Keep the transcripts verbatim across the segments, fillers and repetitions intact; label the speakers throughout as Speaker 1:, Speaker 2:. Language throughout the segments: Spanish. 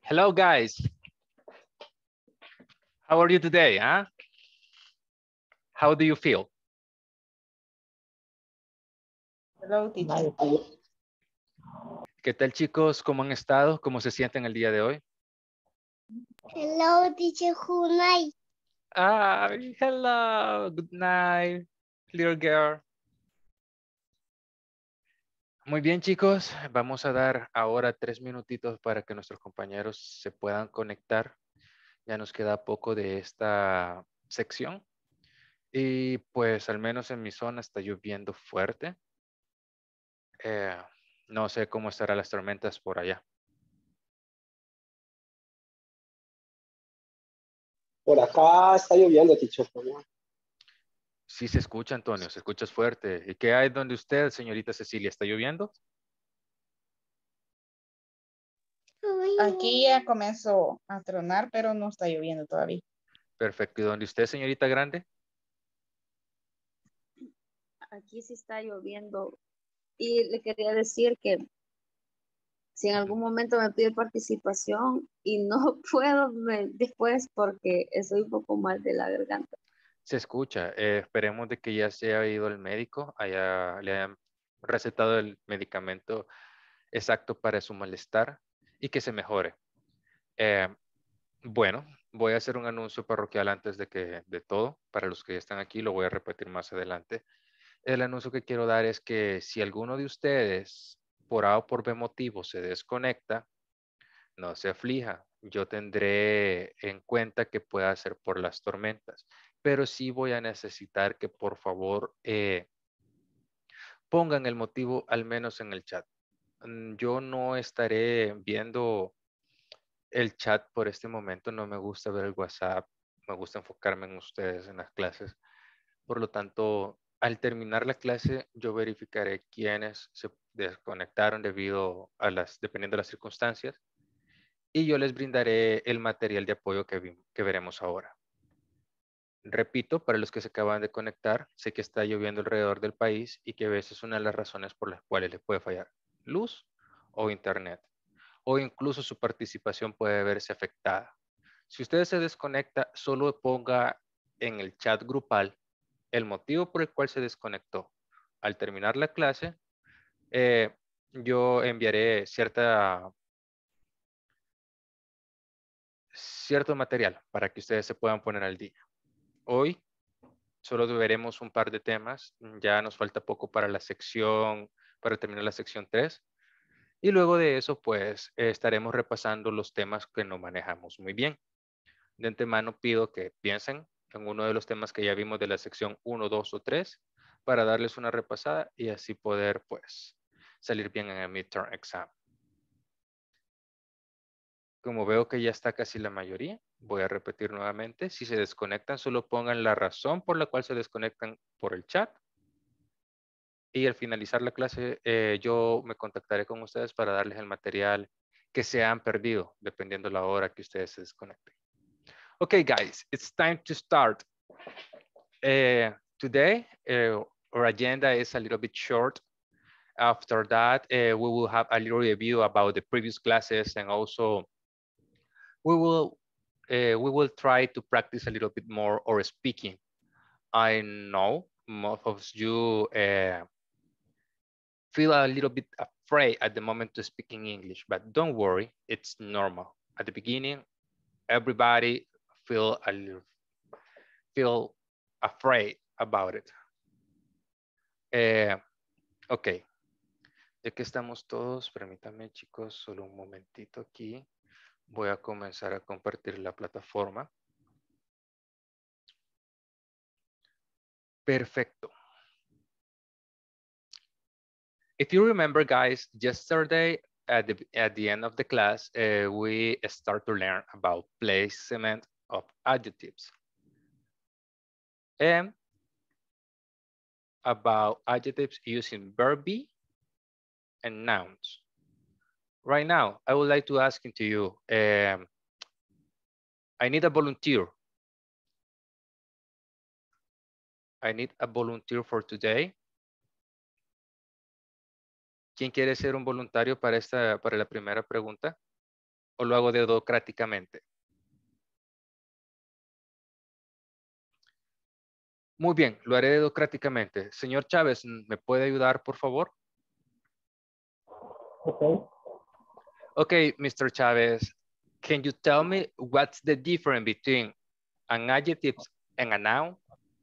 Speaker 1: Hello, guys. How are you today? Huh? How do you feel?
Speaker 2: Hello, teacher.
Speaker 1: ¿Qué tal, chicos? ¿Cómo han estado? ¿Cómo se sienten el día de hoy?
Speaker 3: Hello, teacher. Good night.
Speaker 1: Ah, hello. Good night, little girl. Muy bien, chicos. Vamos a dar ahora tres minutitos para que nuestros compañeros se puedan conectar. Ya nos queda poco de esta sección. Y pues al menos en mi zona está lloviendo fuerte. Eh, no sé cómo estarán las tormentas por allá.
Speaker 4: Por acá está lloviendo, teacher.
Speaker 1: Sí se escucha, Antonio, se escucha fuerte. ¿Y qué hay donde usted, señorita Cecilia? ¿Está lloviendo?
Speaker 2: Aquí ya comenzó a tronar, pero no está lloviendo todavía.
Speaker 1: Perfecto. ¿Y donde usted, señorita Grande?
Speaker 5: Aquí sí está lloviendo y le quería decir que si en algún momento me pide participación y no puedo me- después porque estoy un poco mal de la garganta.
Speaker 1: Se escucha. Eh, esperemos de que ya se haya ido el médico, haya, le hayan recetado el medicamento exacto para su malestar y que se mejore. Eh, bueno, voy a hacer un anuncio parroquial antes de que de todo. Para los que ya están aquí, lo voy a repetir más adelante. El anuncio que quiero dar es que si alguno de ustedes por A o por B motivo se desconecta, no se aflija. Yo tendré en cuenta que pueda ser por las tormentas, pero sí voy a necesitar que por favor eh, pongan el motivo al menos en el chat. Mm, Yo no estaré viendo el chat por este momento, no me gusta ver el WhatsApp, me gusta enfocarme en ustedes en las clases. Por lo tanto, al terminar la clase, yo verificaré quiénes se desconectaron debido a las, dependiendo de las circunstancias, y yo les brindaré el material de apoyo que, vi- que veremos ahora. Repito, para los que se acaban de conectar, sé que está lloviendo alrededor del país y que a veces es una de las razones por las cuales les puede fallar luz o internet, o incluso su participación puede verse afectada. Si usted se desconecta, solo ponga en el chat grupal el motivo por el cual se desconectó. Al terminar la clase, eh, yo enviaré cierta, cierto material para que ustedes se puedan poner al día. Hoy solo veremos un par de temas. Ya nos falta poco para la sección, para terminar la sección tres. Y luego de eso, pues, eh, estaremos repasando los temas que no manejamos muy bien. De antemano pido que piensen en uno de los temas que ya vimos de la sección uno, dos o tres para darles una repasada y así poder, pues, salir bien en el midterm exam. Como veo que ya está casi la mayoría, voy a repetir nuevamente. Si se desconectan, solo pongan la razón por la cual se desconectan por el chat. Y al finalizar la clase, eh, yo me contactaré con ustedes para darles el material que se han perdido, dependiendo la hora que ustedes se desconecten. Okay, guys, it's time to start. Uh, today, uh, our agenda is a little bit short. After that, uh, we will have a little review about the previous classes, and also we will uh, we will try to practice a little bit more our speaking. I know most of you uh, feel a little bit afraid at the moment to speak in English, but don't worry, it's normal. At the beginning, everybody feel a little feel afraid about it. Uh, ok, ya que estamos todos, permítanme chicos, solo un momentito aquí. Voy a comenzar a compartir la plataforma. Perfecto. If you remember, guys, yesterday at the, at the end of the class, uh, we start to learn about placement of adjectives and about adjectives using verb be and nouns. Right now, I would like to ask to you, um, I need a volunteer. I need a volunteer for today. ¿Quién quiere ser un voluntario para, esta, para la primera pregunta? o lo hago dedocráticamente? Muy bien, lo haré dedocráticamente. Señor Chávez, ¿me puede ayudar, por favor?
Speaker 4: Okay.
Speaker 1: Okay, Mister Chávez, can you tell me what's the difference between an adjective and a noun?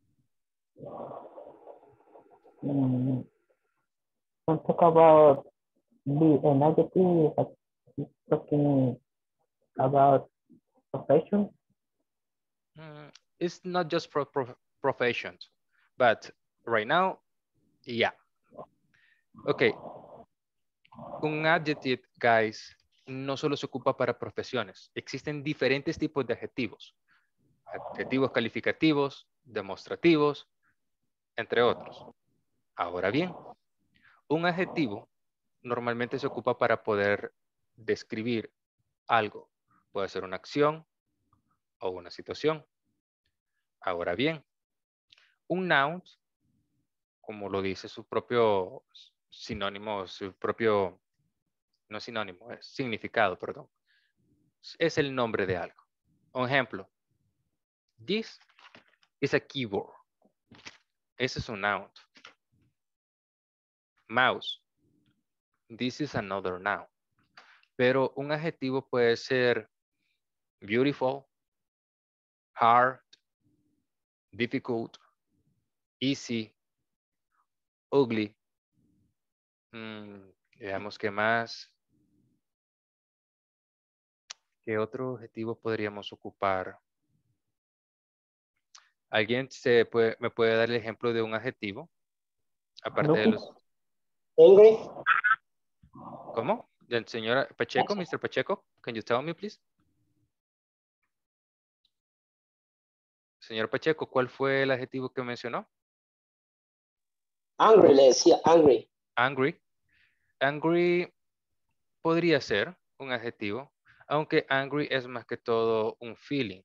Speaker 4: Mm, don't talk about the an adjective, but it's talking about profession.
Speaker 1: Mm, it's not just for pro professions, but right now, yeah. Okay, un adjective, guys, no solo se ocupa para profesiones. Existen diferentes tipos de adjetivos. Adjetivos calificativos, demostrativos, entre otros. Ahora bien, un adjetivo normalmente se ocupa para poder describir algo. Puede ser una acción o una situación. Ahora bien, un noun, como lo dice su propio sinónimo, su propio, no sinónimo, es significado, perdón, es el nombre de algo. Un ejemplo, this is a keyboard. Ese es un noun. Mouse, this is another noun. Pero un adjetivo puede ser beautiful, hard, difficult, easy, ugly. Mm, veamos qué más. ¿Qué otro adjetivo podríamos ocupar? ¿Alguien se puede, me puede dar el ejemplo de un adjetivo? Aparte de los...
Speaker 4: Angry.
Speaker 1: ¿Cómo? Del señor Pacheco, mister Pacheco. Can you tell me, please? Señor Pacheco, ¿cuál fue el adjetivo que mencionó?
Speaker 4: Angry, le decía angry.
Speaker 1: Angry. Angry podría ser un adjetivo, aunque angry es más que todo un feeling.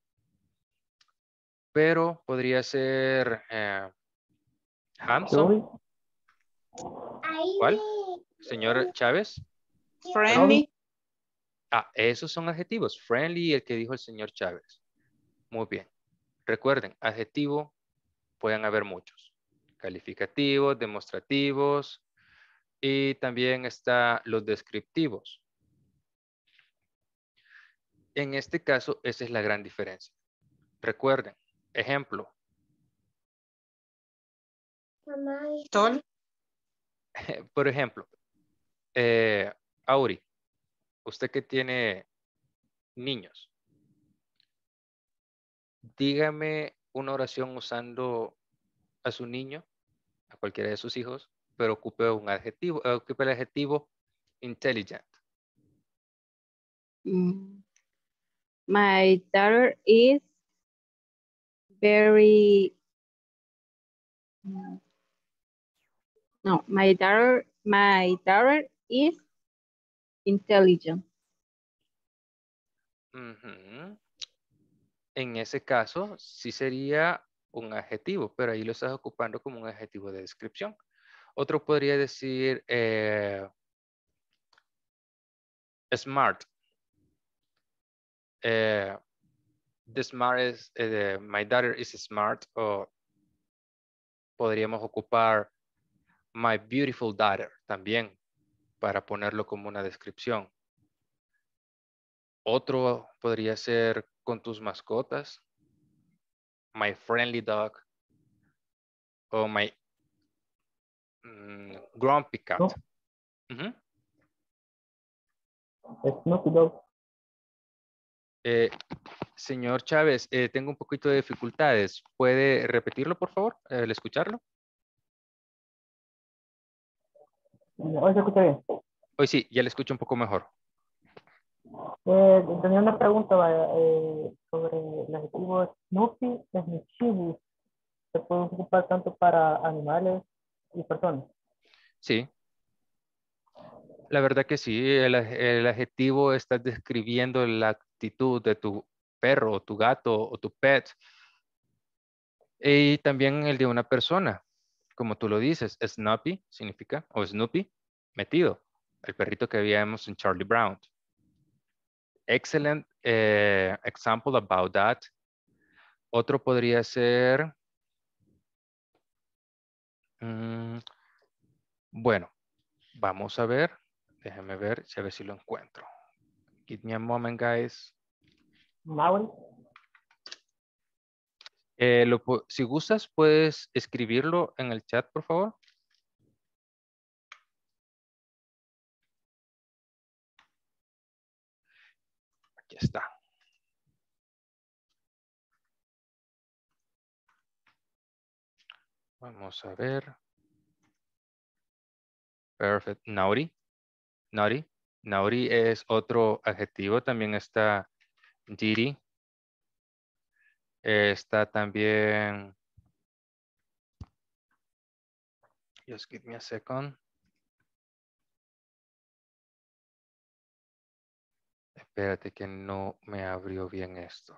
Speaker 1: Pero podría ser eh, handsome. ¿Cuál? Señor Chávez.
Speaker 2: Friendly.
Speaker 1: Ah, esos son adjetivos. Friendly, el que dijo el señor Chávez. Muy bien. Recuerden, adjetivo pueden haber muchos. Calificativos, demostrativos y también está los descriptivos. En este caso, esa es la gran diferencia. Recuerden, ejemplo.
Speaker 2: Tall.
Speaker 1: Por ejemplo, eh, Auri, usted que tiene niños, dígame una oración usando a su niño, a cualquiera de sus hijos, pero ocupe un adjetivo, eh, ocupe el adjetivo intelligent.
Speaker 5: Mm. My daughter is very mm, no, my daughter my daughter is intelligent.
Speaker 1: Ujú. En ese caso, sí sería un adjetivo, pero ahí lo estás ocupando como un adjetivo de descripción. Otro podría decir eh, smart. Eh, the smart is, eh, my daughter is smart. O podríamos ocupar my beautiful daughter también para ponerlo como una descripción. Otro podría ser con tus mascotas. My friendly dog. O my mm, grumpy cat.
Speaker 4: No.
Speaker 1: Ujú.
Speaker 4: Snoopy Dog.
Speaker 1: Eh, señor Chávez, eh, tengo un poquito de dificultades. ¿Puede repetirlo, por favor, al escucharlo?
Speaker 4: Hoy se escucha bien.
Speaker 1: Hoy sí, ya le escucho un poco mejor.
Speaker 4: Eh, tenía una pregunta vaya, eh, sobre el adjetivo Snoopy, es mischievous. Se puede ocupar tanto para animales y personas.
Speaker 1: Sí, la verdad que sí. El, ad- el adjetivo está describiendo la actitud de tu perro, o tu gato o tu pet. Y también el de una persona, como tú lo dices. Snoopy significa, o Snoopy, metido. El perrito que veíamos en Charlie Brown. Excellent eh, example about that. Otro podría ser, mm, bueno, vamos a ver. Déjenme ver, si a ver si lo encuentro. Give me a moment, guys.
Speaker 4: Maui.
Speaker 1: Eh, lo pu- si gustas, puedes escribirlo en el chat, por favor. Aquí está. Vamos a ver. Perfect. Naughty. Naughty. Naughty es otro adjetivo. También está Didi. Eh, está también. Just give me a second. Espérate que no me abrió bien esto.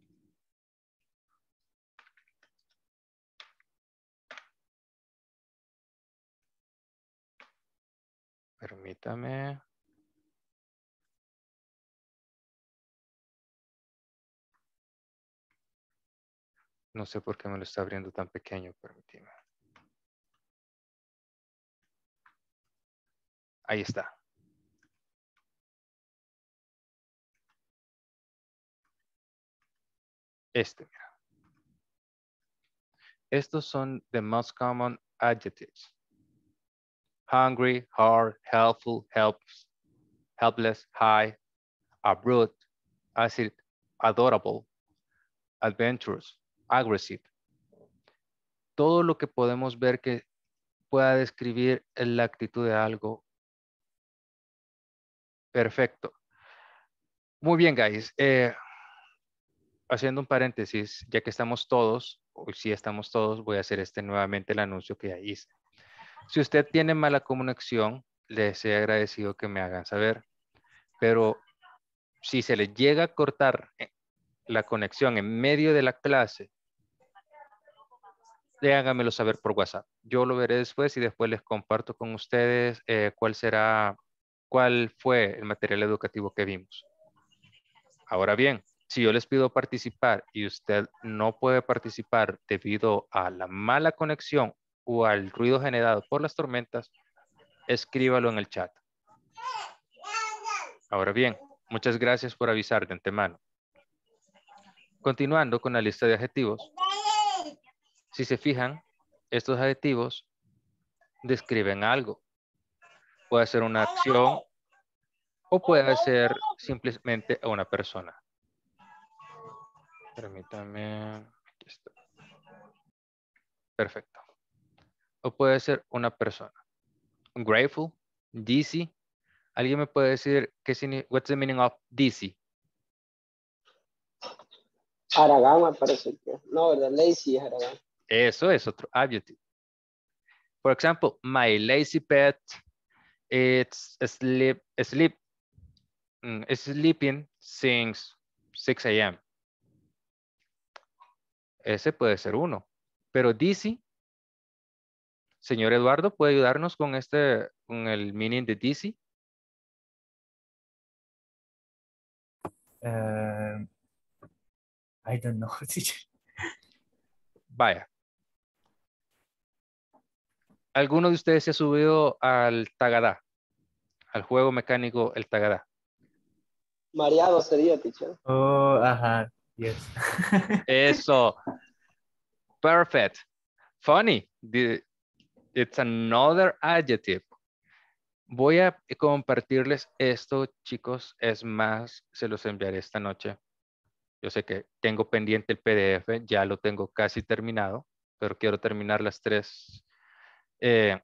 Speaker 1: Permítame. No sé por qué me lo está abriendo tan pequeño, permíteme. Ahí está. Este, mira. Estos son the most common adjectives. Hungry, hard, helpful, helps, helpless, high, abrupt, acid, adorable, adventurous, aggressive. Todo lo que podemos ver que pueda describir la actitud de algo. Perfecto. Muy bien, guys. Eh, haciendo un paréntesis, ya que estamos todos, o si estamos todos, voy a hacer este nuevamente el anuncio que ya hice. Si usted tiene mala conexión, les he agradecido que me hagan saber. Pero si se les llega a cortar la conexión en medio de la clase, háganmelo saber por WhatsApp. Yo lo veré después y después les comparto con ustedes eh, cuál será, cuál fue el material educativo que vimos. Ahora bien, si yo les pido participar y usted no puede participar debido a la mala conexión o al ruido generado por las tormentas, escríbalo en el chat. Ahora bien, muchas gracias por avisar de antemano. Continuando con la lista de adjetivos. Si se fijan, estos adjetivos describen algo. Puede ser una acción o puede ser simplemente a una persona. Permítame. Aquí está. Perfecto. O puede ser una persona. Grateful, dizzy. ¿Alguien me puede decir qué significa? What's the meaning of dizzy?
Speaker 3: Haragán me parece que. No, ¿verdad? Lazy es Haragán.
Speaker 1: Eso es otro adjective. For example, my lazy pet, it's sleep, sleep, mm, sleeping since six A M Ese puede ser uno. Pero dizzy, señor Eduardo, ¿puede ayudarnos con este, con el meaning de dizzy?
Speaker 6: Uh, I don't know, teacher.
Speaker 1: Vaya. ¿Alguno de ustedes se ha subido al Tagadá? Al juego mecánico el Tagadá.
Speaker 3: Mareado sería, teacher.
Speaker 6: Oh, ajá, yes.
Speaker 1: Eso. Perfect. Funny. The- it's another adjective. Voy a compartirles esto, chicos. Es más, se los enviaré esta noche. Yo sé que tengo pendiente el P D F. Ya lo tengo casi terminado. Pero quiero terminar las tres eh,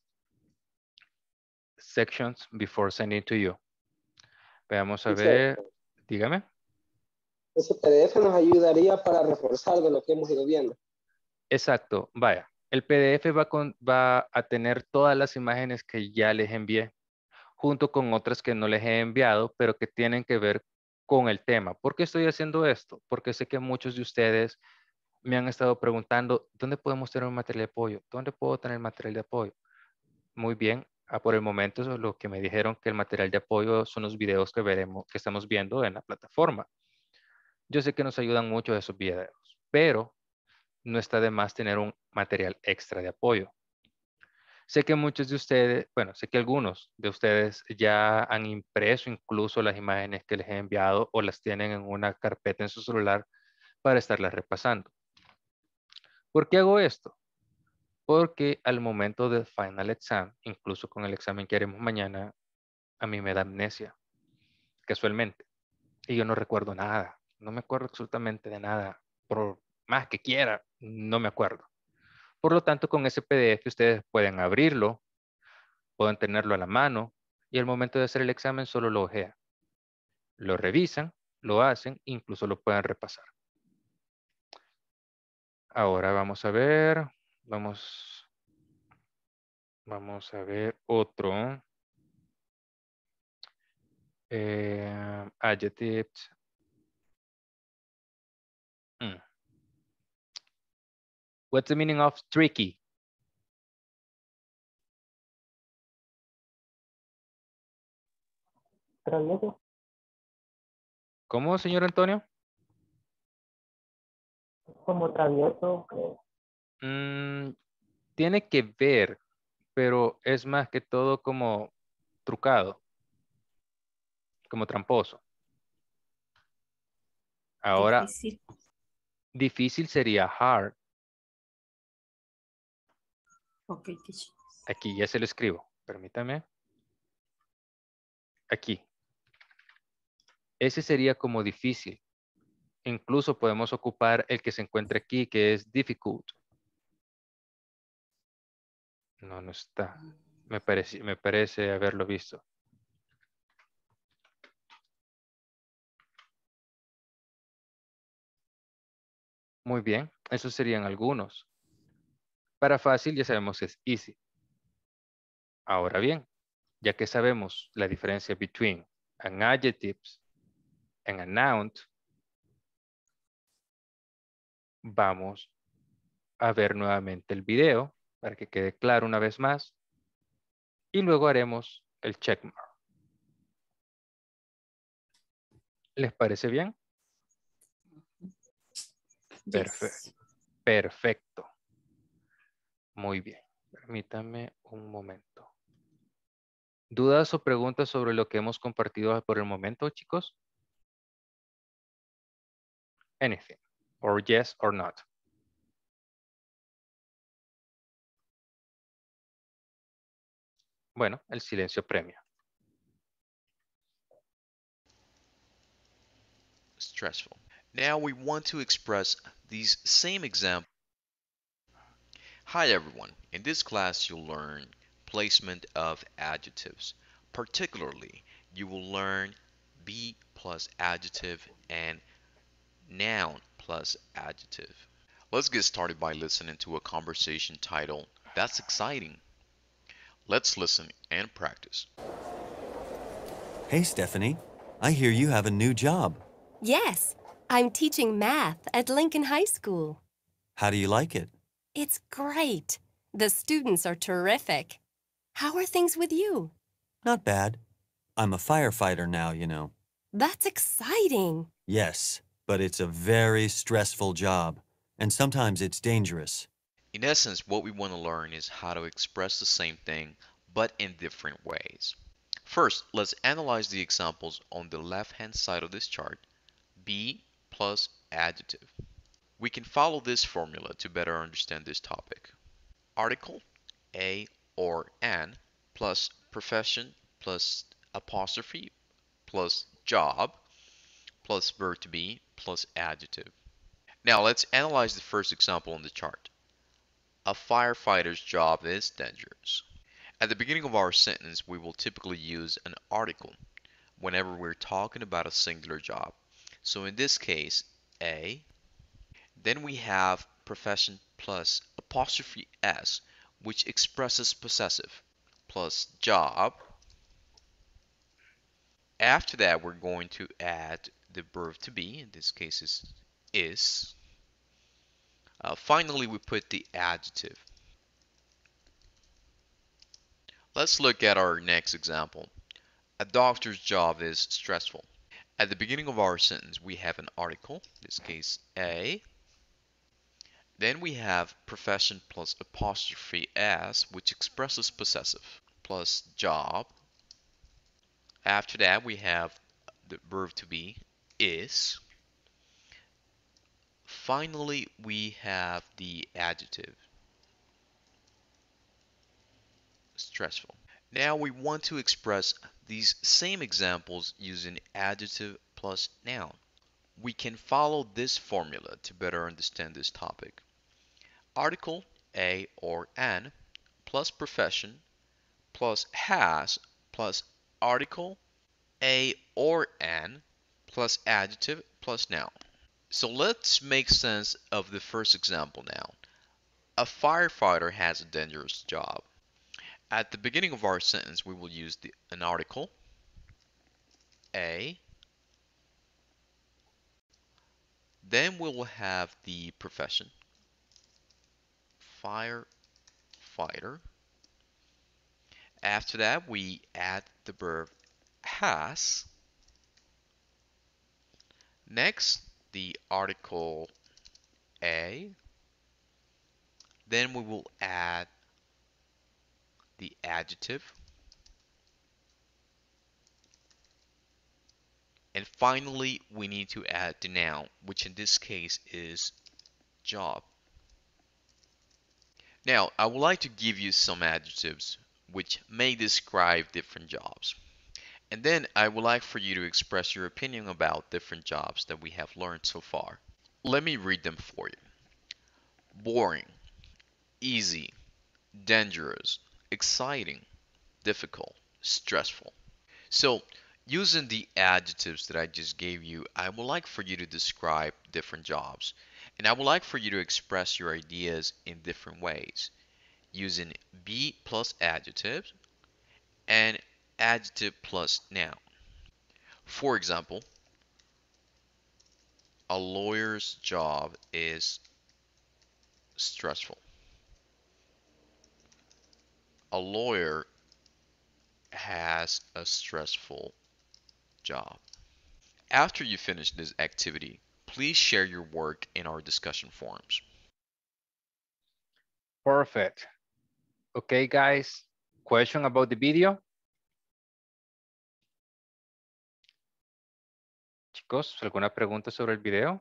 Speaker 1: sections before sending to you. Veamos a
Speaker 3: Teacher,
Speaker 1: ver. Dígame.
Speaker 3: ese P D F nos ayudaría para reforzar de lo que hemos ido viendo.
Speaker 1: Exacto. Vaya. El P D F va, con, va a tener todas las imágenes que ya les envié, junto con otras que no les he enviado, pero que tienen que ver con el tema. ¿Por qué estoy haciendo esto? Porque sé que muchos de ustedes me han estado preguntando, ¿dónde podemos tener un material de apoyo? ¿Dónde puedo tener material de apoyo? Muy bien, Ah, por el momento, eso es lo que me dijeron que el material de apoyo son los videos que veremos, que estamos viendo en la plataforma. Yo sé que nos ayudan mucho esos videos, pero no está de más tener un material extra de apoyo. Sé que muchos de ustedes, bueno, sé que algunos de ustedes ya han impreso incluso las imágenes que les he enviado o las tienen en una carpeta en su celular para estarlas repasando. ¿Por qué hago esto? Porque al momento del final exam, incluso con el examen que haremos mañana, a mí me da amnesia, casualmente. Y yo no recuerdo nada. No me acuerdo absolutamente de nada. Por más que quiera, no me acuerdo. Por lo tanto, con ese P D F ustedes pueden abrirlo, pueden tenerlo a la mano y al momento de hacer el examen solo lo ojean. Lo revisan, lo hacen, incluso lo pueden repasar. Ahora vamos a ver, vamos, vamos a ver otro. Eh, adjectives. Mm. What's the meaning of tricky?
Speaker 4: Travieso.
Speaker 1: ¿Cómo, señor Antonio?
Speaker 4: Como travieso. eh,
Speaker 1: Mm, tiene que ver, pero es más que todo como trucado, como tramposo. Ahora,
Speaker 5: Difícil.
Speaker 1: difícil sería hard.
Speaker 5: Ok, teacher.
Speaker 1: Aquí ya se lo escribo. Permítame. Aquí. Ese sería como difícil. Incluso podemos ocupar el que se encuentra aquí, que es difficult. No, no está. Me parece, me parece haberlo visto. Muy bien. Esos serían algunos. Para fácil ya sabemos es easy. Ahora bien, ya que sabemos la diferencia between an adjective and a noun, vamos a ver nuevamente el video para que quede claro una vez más y luego haremos el checkmark. ¿Les parece bien? Perfecto.
Speaker 5: Yes.
Speaker 1: Perfecto. Muy bien. Permítame un momento. ¿Dudas o preguntas sobre lo que hemos compartido por el momento, chicos? Anything. Or yes or not. Bueno, el silencio premia.
Speaker 7: Stressful. Now we want to express these same examples. Hi everyone, in this class you'll learn placement of adjectives. Particularly, you will learn be plus adjective and noun plus adjective. Let's get started by listening to a conversation titled, That's Exciting. Let's listen and practice.
Speaker 8: Hey, Stephanie. I hear you have a new job.
Speaker 9: Yes, I'm teaching math at Lincoln High School.
Speaker 8: How do you like it?
Speaker 9: It's great. The students are terrific. How are things with you?
Speaker 8: Not bad. I'm a firefighter now, you know.
Speaker 9: That's exciting.
Speaker 8: Yes, but it's a very stressful job, and sometimes it's dangerous.
Speaker 7: In essence, what we want to learn is how to express the same thing, but in different ways. First, let's analyze the examples on the left-hand side of this chart. Be plus adjective. We can follow this formula to better understand this topic. Article, a or an, plus profession, plus apostrophe, plus job, plus verb to be, plus adjective. Now let's analyze the first example on the chart. A firefighter's job is dangerous. At the beginning of our sentence, we will typically use an article whenever we're talking about a singular job. So in this case, a. Then we have profession plus apostrophe s, which expresses possessive, plus job. After that, we're going to add the verb to be, in this case is is. Uh, finally, we put the adjective. Let's look at our next example. A doctor's job is stressful. At the beginning of our sentence, we have an article, in this case A. Then we have profession plus apostrophe S, which expresses possessive, plus job. After that, we have the verb to be, is. Finally, we have the adjective, stressful. Now we want to express these same examples using adjective plus noun. We can follow this formula to better understand this topic. Article a or an plus profession plus has plus article a or an plus adjective plus noun. So let's make sense of the first example now. A firefighter has a dangerous job. At the beginning of our sentence, we will use the, an article, a. Then we will have the profession, firefighter. After that, we add the verb has. Next, the article a. Then we will add the adjective. And finally, we need to add the noun, which in this case is job. Now, I would like to give you some adjectives which may describe different jobs. And then I would like for you to express your opinion about different jobs that we have learned so far. Let me read them for you. Boring, easy, dangerous, exciting, difficult, stressful. So, using the adjectives that I just gave you, I would like for you to describe different jobs. And I would like for you to express your ideas in different ways, using be plus adjectives and adjective plus noun. For example, a lawyer's job is stressful. A lawyer has a stressful job. After you finish this activity, please share your work in our discussion forums.
Speaker 1: Perfect. Okay, guys. Question about the video? Chicos, ¿alguna pregunta sobre el video?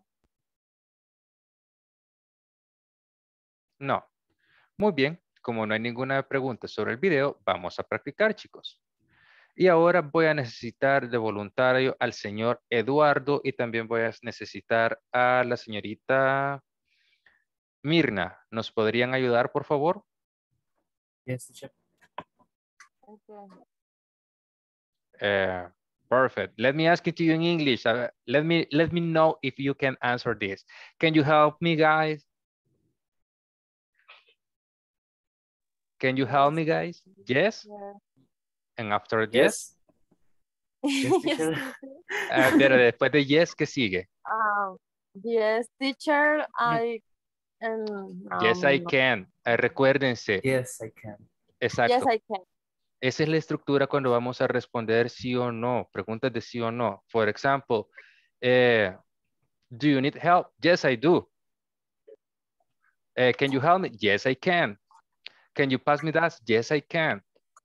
Speaker 1: No. Muy bien. Como no hay ninguna pregunta sobre el video, vamos a practicar, chicos. Y ahora voy a necesitar de voluntario al señor Eduardo y también voy a necesitar a la señorita Mirna. ¿Nos podrían ayudar, por favor?
Speaker 6: Yes, teacher.
Speaker 5: Okay.
Speaker 1: Uh, perfect. Let me ask it to you in English. Uh, let me let me know if you can answer this. Can you help me, guys? Can you help me, guys? Yes?
Speaker 5: Yeah.
Speaker 1: And after
Speaker 6: Yes.
Speaker 1: yes?
Speaker 6: Yes, teacher.
Speaker 1: Uh, pero después de yes, ¿qué sigue?
Speaker 10: Um, yes, teacher, I um,
Speaker 1: Yes, I
Speaker 10: um,
Speaker 1: can. Uh, recuérdense.
Speaker 6: Yes, I can.
Speaker 1: Exacto.
Speaker 10: yes, I can.
Speaker 1: Esa es la estructura cuando vamos a responder sí o no. Preguntas de sí o no. For example, eh, do you need help? Yes, I do. Eh, can you help me? Yes, I can. Can you pass me that? Yes, I can.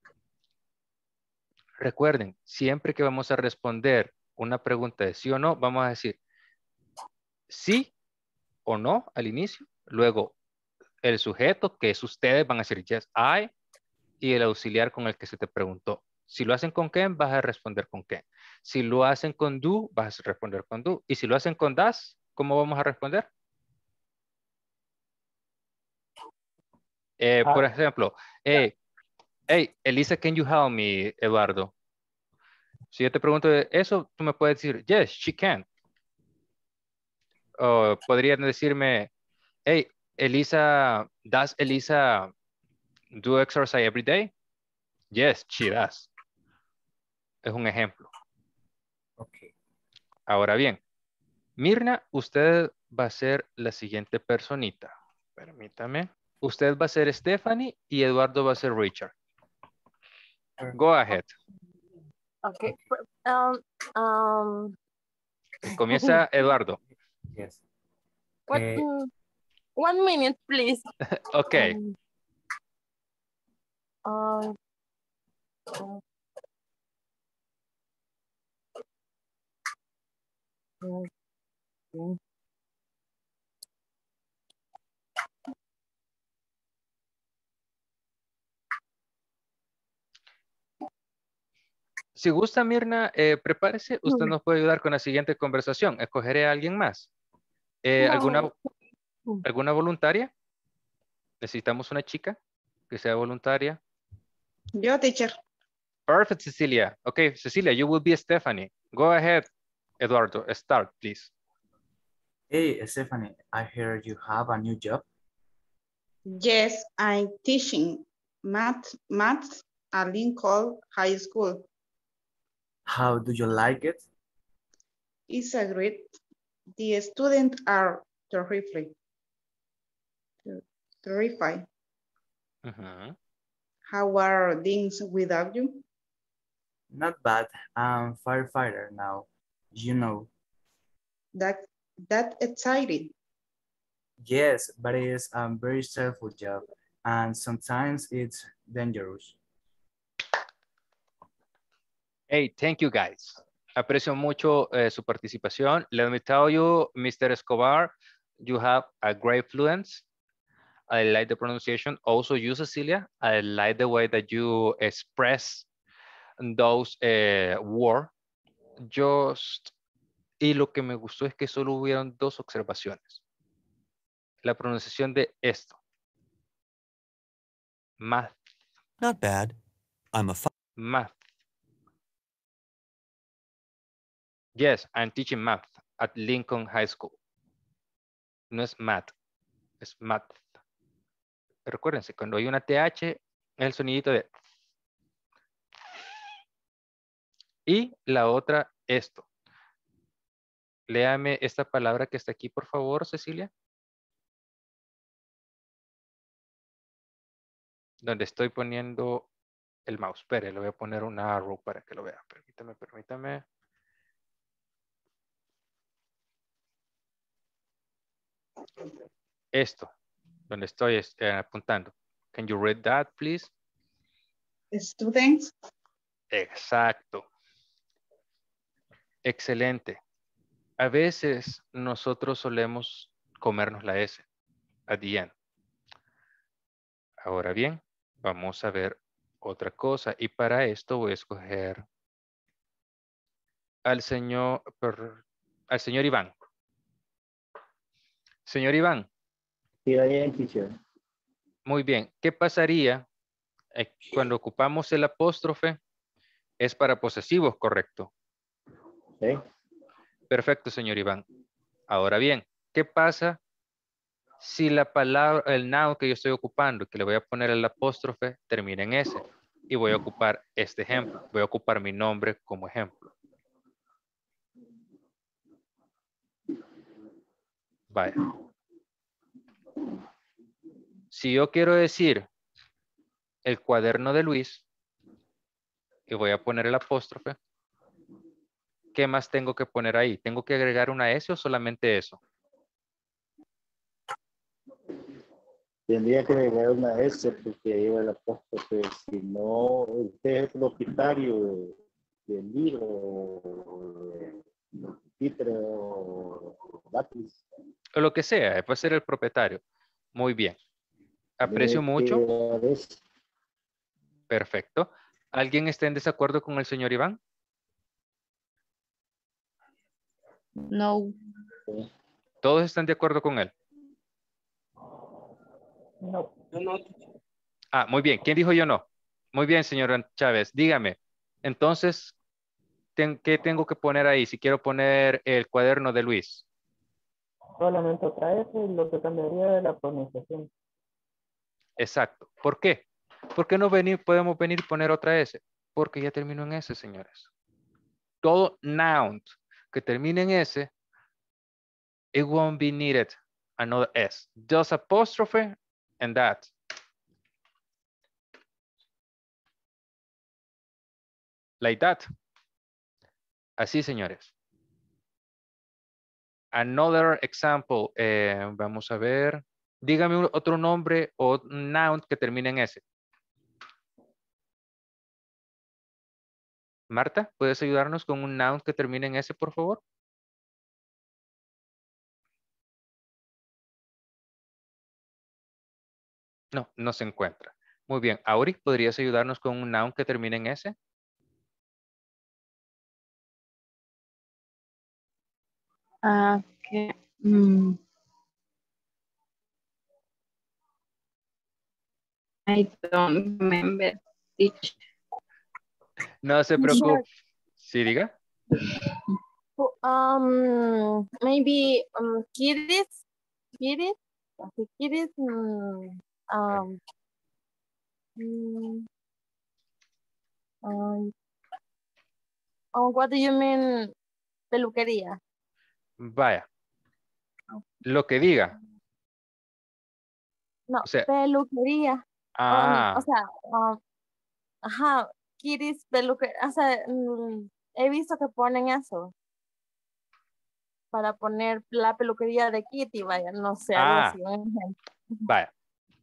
Speaker 1: Recuerden, siempre que vamos a responder una pregunta de sí o no, vamos a decir sí o no al inicio. Luego, el sujeto, que es ustedes, van a decir yes, I. Y el auxiliar con el que se te preguntó. Si lo hacen con can, vas a responder con can. Si lo hacen con do, vas a responder con do. Y si lo hacen con does, ¿cómo vamos a responder? Eh,
Speaker 6: Ah.
Speaker 1: Por ejemplo, hey, hey, Elisa, can you help me, Eduardo? Si yo te pregunto eso, tú me puedes decir, yes, she can. O podrían decirme, hey, Elisa, does Elisa do exercise every day? Yes, she does. Es un ejemplo.
Speaker 6: Okay.
Speaker 1: Ahora bien, Mirna, usted va a ser la siguiente personita. Permítame. Usted va a ser Stephanie y Eduardo va a ser Richard. Go ahead.
Speaker 10: Okay. Um, um,
Speaker 1: Comienza Eduardo.
Speaker 6: Yes.
Speaker 10: what,
Speaker 6: Eh,
Speaker 10: mm, one minute, please.
Speaker 1: Okay.
Speaker 10: Um, um, um, um,
Speaker 1: Si gusta, Mirna, eh, prepárese. Usted nos puede ayudar con la siguiente conversación. Escogeré a alguien más. Eh, ¿alguna,
Speaker 10: no.
Speaker 1: ¿Alguna voluntaria? Necesitamos una chica que sea voluntaria.
Speaker 2: Yo, teacher.
Speaker 1: Perfect, Cecilia. Okay, Cecilia, you will be Stephanie. Go ahead, Eduardo. Start, please.
Speaker 6: hey, Stephanie, I heard you have a new job.
Speaker 2: Yes, I'm teaching math, math at Lincoln High School.
Speaker 6: How do you like it?
Speaker 2: It's a great. The students are terrific. Terrified.
Speaker 1: Uh-huh.
Speaker 2: How are things without you?
Speaker 6: Not bad. I'm firefighter now. You know.
Speaker 2: That that exciting.
Speaker 6: Yes, but it's a very stressful job, and sometimes it's dangerous.
Speaker 1: Hey, thank you guys. Aprecio mucho eh, su participación. Let me tell you, Mister Escobar, you have a great fluence. I like the pronunciation. Also you, Cecilia, I like the way that you express those uh, words. Just, y lo que me gustó es que solo hubieron dos observaciones. La pronunciación de esto. Math.
Speaker 8: Not bad. I'm a
Speaker 1: Math. Yes, I'm teaching math at Lincoln High School. No es math, es math. Recuérdense, cuando hay una T H, es el sonidito de... Y la otra, esto. Léame esta palabra que está aquí, por favor, Cecilia. Donde estoy poniendo el mouse. Espere, le voy a poner un arrow para que lo vea. Permítame, permítame. Esto, donde estoy eh, apuntando. Can you read that, please?
Speaker 2: Students.
Speaker 1: Exacto. Excelente. A veces nosotros solemos comernos la S at the end. Ahora bien, vamos a ver otra cosa. Y para esto voy a escoger al señor, per, al señor Iván. Señor Iván.
Speaker 3: Sí, bien, teacher.
Speaker 1: Muy bien. ¿Qué pasaría eh, cuando ocupamos el apóstrofe? Es para posesivos, ¿correcto?
Speaker 3: Sí.
Speaker 1: Perfecto, señor Iván. Ahora bien, ¿qué pasa si la palabra, el noun que yo estoy ocupando, que le voy a poner el apóstrofe, termina en S? Y voy a ocupar este ejemplo. Voy a ocupar mi nombre como ejemplo. Vaya. Si yo quiero decir el cuaderno de Luis, y voy a poner el apóstrofe, ¿qué más tengo que poner ahí? ¿Tengo que agregar una S o solamente eso?
Speaker 3: Tendría que agregar una S porque lleva el apóstrofe. Si no, usted es el propietario de- del libro, o de títere o lápiz.
Speaker 1: O lo que sea, puede ser el propietario. Muy bien. Aprecio
Speaker 3: Tiene que
Speaker 1: mucho.
Speaker 3: agregar S.
Speaker 1: Perfecto. ¿Alguien está en desacuerdo con el señor Iván?
Speaker 2: No.
Speaker 1: ¿Todos están de acuerdo con él?
Speaker 4: No.
Speaker 1: Ah, muy bien. ¿Quién dijo yo no? Muy bien, señor Chávez. Dígame. Entonces, ten- ¿qué tengo que poner ahí? Si quiero poner el cuaderno de Luis.
Speaker 4: Solamente otra S y lo que cambiaría es la pronunciación.
Speaker 1: Exacto. ¿Por qué? ¿Por qué no venir, podemos venir y poner otra S? Porque ya terminó en S, señores. Todo noun que termine en S, it won't be needed another S. Just apostrophe and that. Like that. Así, señores. Another example. Eh, vamos a ver. Dígame otro nombre o noun que termine en S. Marta, ¿puedes ayudarnos con un noun que termine en S, por favor? No, no se encuentra. Muy bien. Auri, ¿podrías ayudarnos con un noun que termine en S?
Speaker 10: Ah, okay. Mm, I don't remember. Teacher.
Speaker 1: No se preocupe. ¿Sí, diga?
Speaker 10: Um, maybe um, kiddies, kiddies, okay, kiddies. Mm, um, mm, um, oh, what do you mean, peluquería?
Speaker 1: Vaya. Lo que diga.
Speaker 10: No,
Speaker 1: O sea,
Speaker 10: peluquería. Um,
Speaker 1: ah,
Speaker 10: o sea, um, ajá, kiddies, peluquería. O sea, mm, he visto que ponen eso para poner la peluquería de Kitty, vaya, no sé, algo
Speaker 1: ah,
Speaker 10: así. Un ejemplo.
Speaker 1: vaya.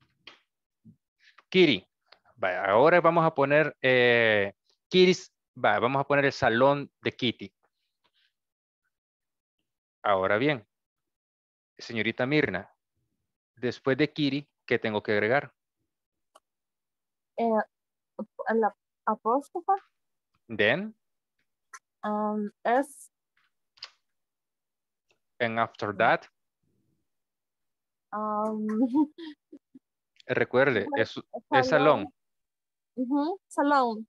Speaker 1: Kitty. Vaya, ahora vamos a poner eh, Kitty's. Vaya, vamos a poner el salón de Kitty. Ahora bien, señorita Mirna, después de Kitty, ¿qué tengo que agregar?
Speaker 10: Eh, la apóstrofa
Speaker 1: Then,
Speaker 10: um, es
Speaker 1: and after that,
Speaker 10: um,
Speaker 1: recuerde, es, es salón.
Speaker 10: salón. Ujú, salón.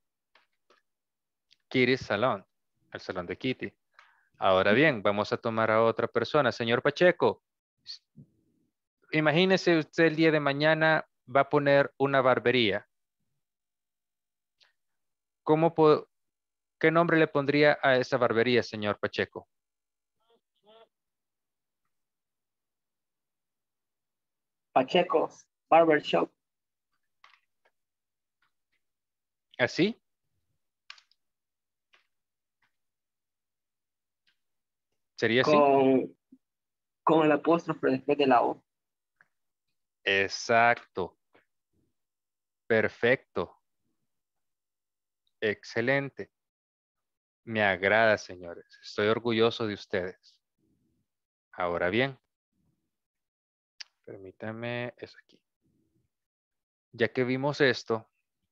Speaker 1: Kitty's salón, el salón de Kitty. Ahora bien, vamos a tomar a otra persona. Señor Pacheco, imagínese usted el día de mañana va a poner una barbería. ¿Cómo po- ¿Qué nombre le pondría a esa barbería, señor Pacheco?
Speaker 11: Pacheco's Barber Shop.
Speaker 1: ¿Así? ¿Sería así?
Speaker 11: Con, con el apóstrofe después de la O.
Speaker 1: Exacto. Perfecto. Excelente. Me agrada, señores. Estoy orgulloso de ustedes. Ahora bien, permítanme, es aquí. Ya que vimos esto,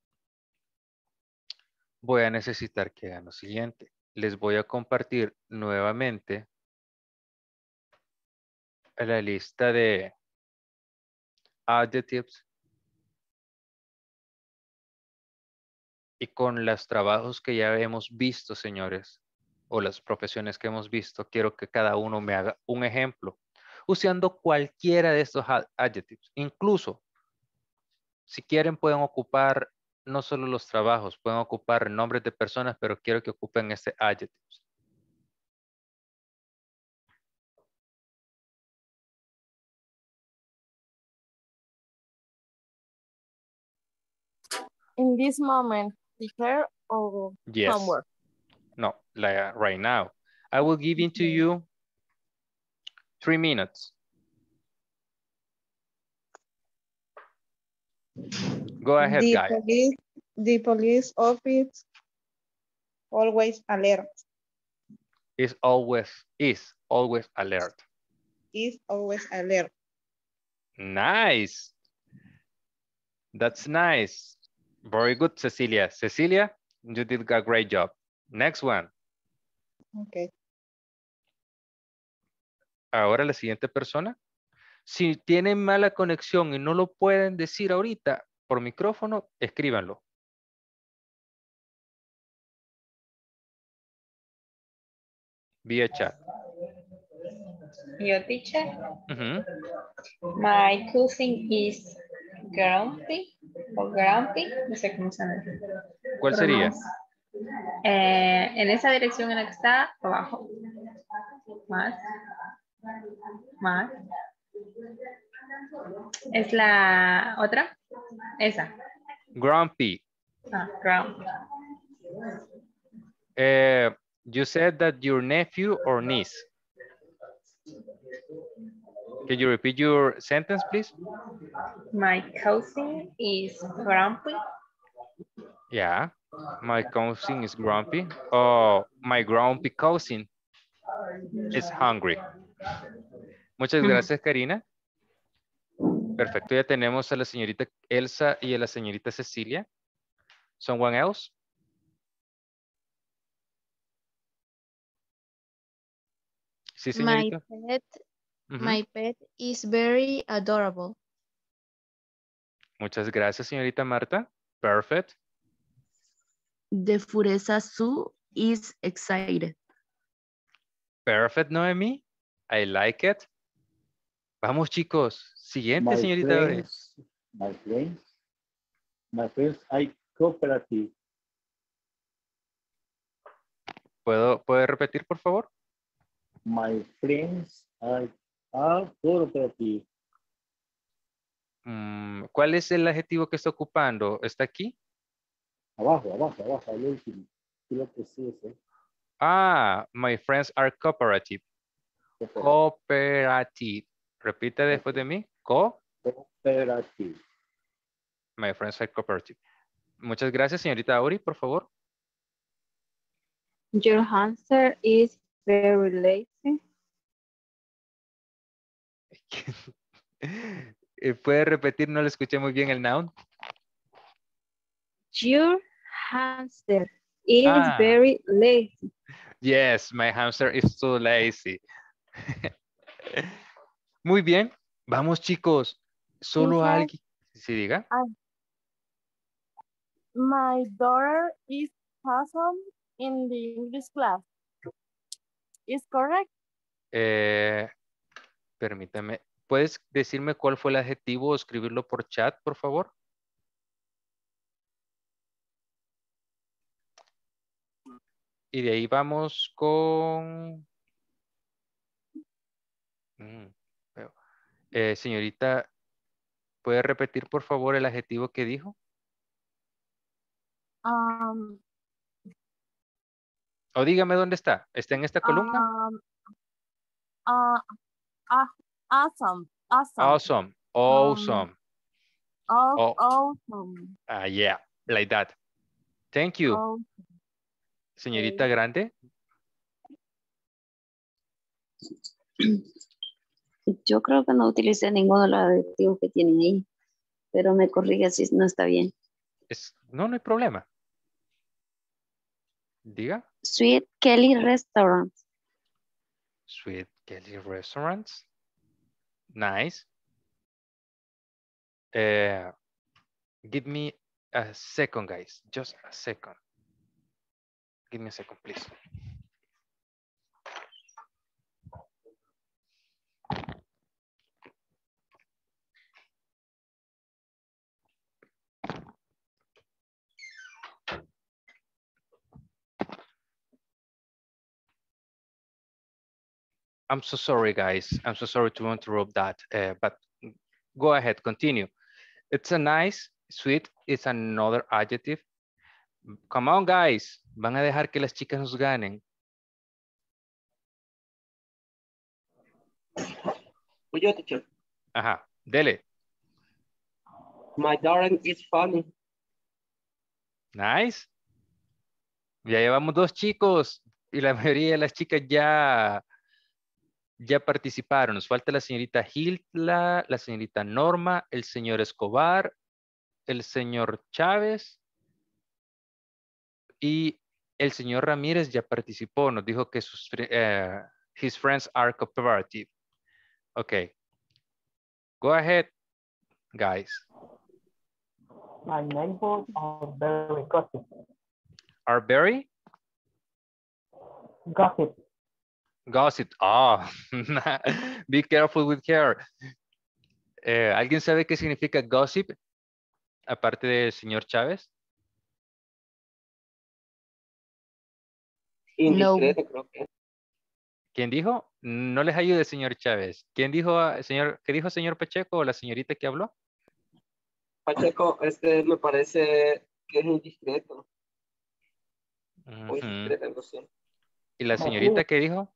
Speaker 1: voy a necesitar que hagan lo siguiente. Les voy a compartir nuevamente la lista de adjectives y con los trabajos que ya hemos visto, señores, o las profesiones que hemos visto, quiero que cada uno me haga un ejemplo usando cualquiera de estos ad- adjectives. Incluso, si quieren, pueden ocupar no solo los trabajos, pueden ocupar nombres de personas, pero quiero que ocupen este adjectives.
Speaker 10: In this moment, teacher or
Speaker 1: Yes.
Speaker 10: homework.
Speaker 1: No, like right now. I will give it to you three minutes. Go ahead,
Speaker 2: The
Speaker 1: guys.
Speaker 2: police, the police office always alert.
Speaker 1: Is always, is always alert.
Speaker 2: Is always alert.
Speaker 1: Nice. That's nice. Very good, Cecilia. Cecilia, you did a great job. Next one.
Speaker 2: Okay.
Speaker 1: Ahora la siguiente persona. Si tienen mala conexión y no lo pueden decir ahorita por micrófono, escríbanlo. Vía chat.
Speaker 12: Your teacher?
Speaker 1: Uh-huh.
Speaker 12: My cousin is grumpy o grumpy, no sé cómo se llama.
Speaker 1: ¿Cuál sería?
Speaker 12: Eh, en esa dirección en la que está, abajo. Más. Más. ¿Es la otra? Esa.
Speaker 1: Grumpy.
Speaker 12: Ah, grumpy.
Speaker 1: Uh, you said that your nephew or niece. Can you repeat your sentence, please?
Speaker 12: My cousin is grumpy.
Speaker 1: Yeah. My cousin is grumpy. Oh, my grumpy cousin is hungry. Muchas gracias, Karina. Perfecto, ya tenemos a la señorita Elsa y a la señorita Cecilia. Someone else? Sí,
Speaker 13: My
Speaker 1: señorita.
Speaker 13: pet,
Speaker 1: Ujú.
Speaker 13: my pet is very adorable.
Speaker 1: Muchas gracias, señorita Marta. Perfect.
Speaker 14: The Fureza Zoo is excited.
Speaker 1: Perfect, Noemi. I like it. Vamos, chicos. Siguiente,
Speaker 3: My
Speaker 1: señorita Aure.
Speaker 3: friends, my friends, my friends are cooperative.
Speaker 1: ¿Puedo, ¿Puede repetir, por favor?
Speaker 3: My friends are, are cooperative.
Speaker 1: Mm, ¿Cuál es el adjetivo que está ocupando? ¿Está aquí?
Speaker 3: Abajo, abajo, abajo, al último. Creo que sí es, ¿eh?
Speaker 1: Ah, my friends are cooperative. Cooperative. Repite después de mí. Co.
Speaker 3: Cooperative.
Speaker 1: My friends are cooperative. Muchas gracias, señorita Auri, por favor.
Speaker 5: Your hamster is very lazy.
Speaker 1: Eh, ¿Puede repetir? No le escuché muy bien el noun.
Speaker 5: Your hamster is
Speaker 1: Ah.
Speaker 5: very lazy.
Speaker 1: Yes, my hamster is too lazy. Muy bien. Vamos, chicos. Solo
Speaker 10: Teacher,
Speaker 1: alguien. Sí, diga.
Speaker 10: I- my daughter is awesome in the English class. Is correct?
Speaker 1: Eh, permítame. ¿Puedes decirme cuál fue el adjetivo o escribirlo por chat, por favor? Y de ahí vamos con... Mm, veo. Eh, señorita, ¿puede repetir, por favor, el adjetivo que dijo?
Speaker 10: Um,
Speaker 1: O dígame dónde está. ¿Está en esta columna?
Speaker 10: um, uh, uh, awesome. Awesome.
Speaker 1: Awesome. Awesome.
Speaker 10: Aw-
Speaker 1: Oh.
Speaker 10: Awesome.
Speaker 1: Ah, yeah. Like that. Thank you.
Speaker 10: Awesome.
Speaker 1: Señorita Grande.
Speaker 5: Yo creo que no utilicé ninguno de los adjetivos que tienen ahí, pero me corrige si no está bien.
Speaker 1: Es, no, no hay problema. Diga.
Speaker 5: Sweet Kelly Restaurant.
Speaker 1: Sweet Kelly Restaurants. Nice. Uh, give me a second, guys. Just a second. Give me a second, please. I'm so sorry, guys. I'm so sorry to interrupt that, uh, but go ahead, continue. It's a nice, sweet, it's another adjective. Come on, guys. Van a dejar que las chicas nos ganen.
Speaker 11: Pues yo, teacher.
Speaker 1: Ajá, dele.
Speaker 11: My darling is funny.
Speaker 1: Nice. Ya llevamos dos chicos y la mayoría de las chicas ya, ya participaron. Nos falta la señorita Hiltla, la señorita Norma, el señor Escobar, el señor Chávez y el señor Ramírez ya participó. Nos dijo que sus uh, his friends are cooperative. Okay. Go ahead, guys.
Speaker 4: My neighbors are very gossip.
Speaker 1: Are very?
Speaker 4: Gossip.
Speaker 1: Gossip. Oh, be careful with her. Eh, ¿Alguien sabe qué significa gossip? Aparte del señor Chávez.
Speaker 11: Indiscreto, creo que.
Speaker 1: ¿Quién dijo? No les ayude, señor Chávez. ¿Quién dijo, señor, qué dijo señor Pacheco o la señorita que habló?
Speaker 11: Pacheco, este me parece que es indiscreto.
Speaker 1: Ujú. ¿Y la señorita qué dijo?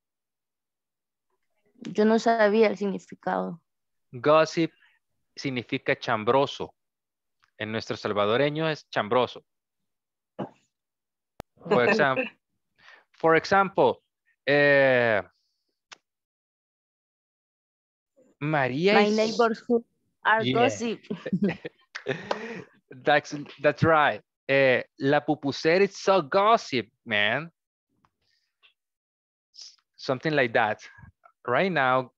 Speaker 14: Yo no sabía el significado.
Speaker 1: Gossip significa chambroso. En nuestro salvadoreño es chambroso. For example, for example eh, María
Speaker 14: My
Speaker 1: is...
Speaker 14: neighborhood are
Speaker 1: Yeah.
Speaker 14: gossip.
Speaker 1: That's, that's right. Eh, la pupusera is so gossip, man. Something like that. Right now,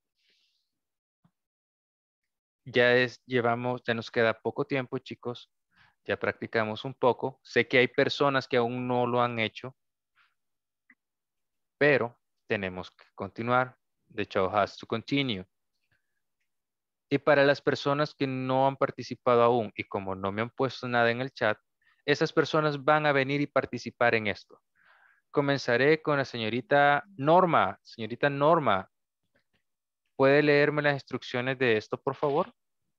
Speaker 1: ya es, llevamos, ya nos queda poco tiempo, chicos. Ya practicamos un poco. Sé que hay personas que aún no lo han hecho, pero tenemos que continuar. The show has to continue. Y para las personas que no han participado aún y como no me han puesto nada en el chat, esas personas van a venir y participar en esto. Comenzaré con la señorita Norma. Señorita Norma, ¿puede leerme las instrucciones de esto, por favor?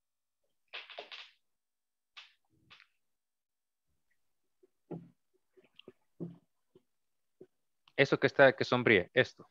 Speaker 1: Eso que está, que sombríe, esto.